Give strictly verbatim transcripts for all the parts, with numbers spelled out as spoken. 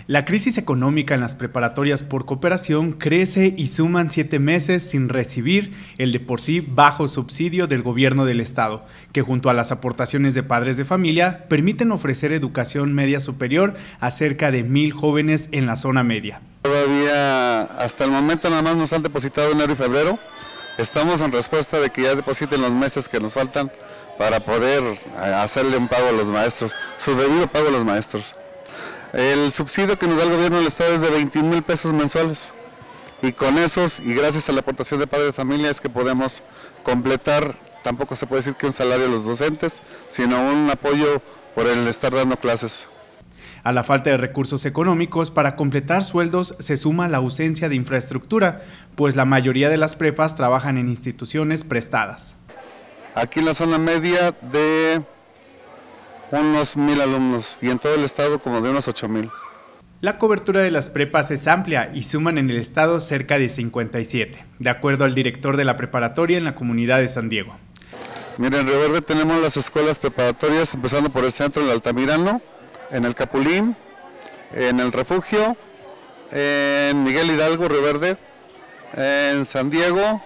La crisis económica en las preparatorias por cooperación crece y suman siete meses sin recibir el de por sí bajo subsidio del gobierno del estado, que junto a las aportaciones de padres de familia permiten ofrecer educación media superior a cerca de mil jóvenes en la zona media. Todavía hasta el momento nada más nos han depositado enero y febrero. Estamos en respuesta de que ya depositen los meses que nos faltan para poder hacerle un pago a los maestros, su debido pago a los maestros. El subsidio que nos da el gobierno del estado es de veintiún mil pesos mensuales y con esos y gracias a la aportación de padres de familia es que podemos completar, tampoco se puede decir que un salario a los docentes, sino un apoyo por el estar dando clases. A la falta de recursos económicos para completar sueldos se suma la ausencia de infraestructura, pues la mayoría de las prepas trabajan en instituciones prestadas. Aquí en la zona media de unos mil alumnos y en todo el estado como de unos ocho mil. La cobertura de las prepas es amplia y suman en el estado cerca de cincuenta y siete, de acuerdo al director de la preparatoria en la comunidad de San Diego. Miren, en Río Verde tenemos las escuelas preparatorias, empezando por el centro, el Altamirano, en el Capulín, en el Refugio, en Miguel Hidalgo, Río Verde, en San Diego,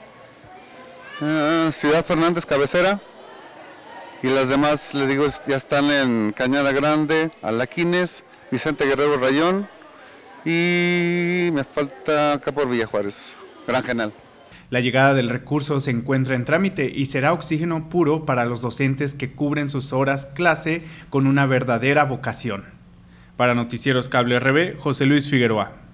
eh, Ciudad Fernández, Cabecera, y las demás, les digo, ya están en Cañada Grande, Alaquines, Vicente Guerrero Rayón, y me falta acá por Villa Juárez, Gran General. La llegada del recurso se encuentra en trámite y será oxígeno puro para los docentes que cubren sus horas clase con una verdadera vocación. Para Noticieros Cable R B, José Luis Figueroa.